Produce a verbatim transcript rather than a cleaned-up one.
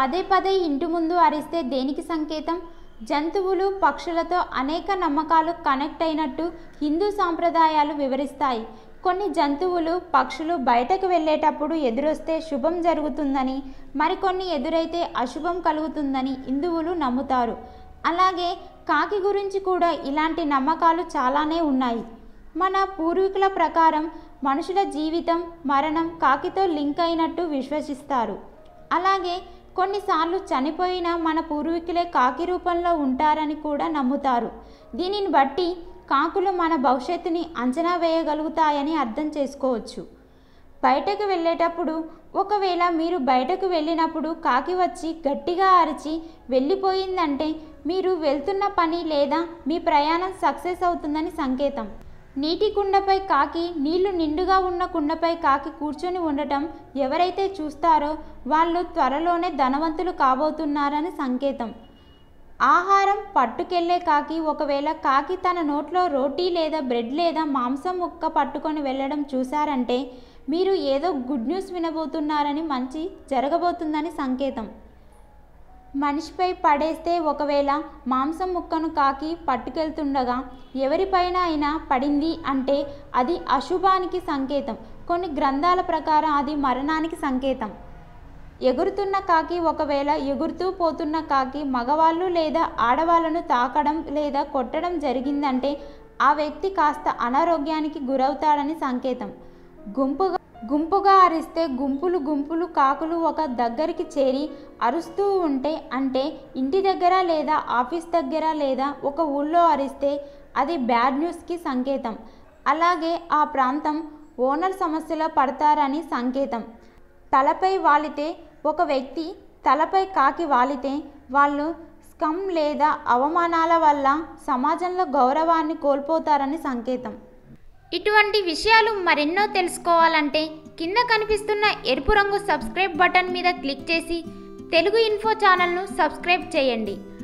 పదే పదే ఇంటి ముందు అరిస్తే దేనికి సంకేతం? జంతువులు పక్షులతో అనేక నమ్మకాలు కనెక్ట్ అయినట్టు హిందూ సాంప్రదాయాలు వివరిస్తాయి. కొన్ని జంతువులు పక్షులు బయటకు వెళ్ళేటప్పుడు ఎదురొస్తే శుభం జరుగుతుందని, మరికొన్ని ఎదురైతే అశుభం కలుగుతుందని హిందువులు నమ్ముతారు. అలాగే కాకి గురించి కూడా ఇలాంటి నమ్మకాలు చాలానే ఉన్నాయి. మన పూర్వీకుల ప్రకారం మనుషుల జీవితం మరణం కాకితో లింక్ అయినట్టు విశ్వసిస్తారు. అలాగే కొన్నిసార్లు చనిపోయిన మన పూర్వీకులే కాకి రూపంలో ఉంటారని కూడా నమ్ముతారు. దీనిని బట్టి కాకులు మన భవిష్యత్తుని అంచనా వేయగలుగుతాయని అర్థం చేసుకోవచ్చు. బయటకు వెళ్ళేటప్పుడు ఒకవేళ మీరు బయటకు వెళ్ళినప్పుడు కాకి వచ్చి గట్టిగా అరిచి వెళ్ళిపోయిందంటే మీరు వెళ్తున్న పని లేదా మీ ప్రయాణం సక్సెస్ అవుతుందని సంకేతం. నీటి కుండపై కాకి, నీళ్లు నిండుగా ఉన్న కుండపై కాకి కూర్చొని ఉండటం ఎవరైతే చూస్తారో వాళ్ళు త్వరలోనే ధనవంతులు కాబోతున్నారని సంకేతం. ఆహారం పట్టుకెళ్లే కాకి ఒకవేళ కాకి తన నోట్లో రోటీ లేదా బ్రెడ్ లేదా మాంసం ముక్క పట్టుకొని వెళ్ళడం చూశారంటే మీరు ఏదో గుడ్ న్యూస్ వినబోతున్నారని, మంచి జరగబోతుందని సంకేతం. మనిషిపై పడేస్తే ఒకవేళ మాంసం ముక్కను కాకి పట్టుకెళ్తుండగా ఎవరిపైన అయినా పడింది అంటే అది అశుభానికి సంకేతం. కొన్ని గ్రంథాల ప్రకారం అది మరణానికి సంకేతం. ఎగురుతున్న కాకి ఒకవేళ ఎగురుతూ పోతున్న కాకి మగవాళ్ళు లేదా ఆడవాళ్ళను తాకడం లేదా కొట్టడం జరిగిందంటే ఆ వ్యక్తి కాస్త అనారోగ్యానికి గురవుతాడని సంకేతం. గుంపుగా గుంపుగా అరిస్తే గుంపులు గుంపులు కాకులు ఒక దగ్గరికి చేరి అరుస్తూ ఉంటే అంటే ఇంటి దగ్గర లేదా ఆఫీస్ దగ్గర లేదా ఒక ఊళ్ళో అరిస్తే అది బ్యాడ్ న్యూస్కి సంకేతం. అలాగే ఆ ప్రాంతం ఓనర్ సమస్యలో పడతారని సంకేతం. తలపై వాలితే ఒక వ్యక్తి తలపై కాకి వాలితే వాళ్ళు స్కమ్ లేదా అవమానాల వల్ల సమాజంలో గౌరవాన్ని కోల్పోతారని సంకేతం. ఇటువంటి విషయాలు మరెన్నో తెలుసుకోవాలంటే కింద కనిపిస్తున్న ఎరుపు రంగు సబ్స్క్రైబ్ బటన్ మీద క్లిక్ చేసి తెలుగు ఇన్ఫో ఛానల్ను సబ్స్క్రైబ్ చేయండి.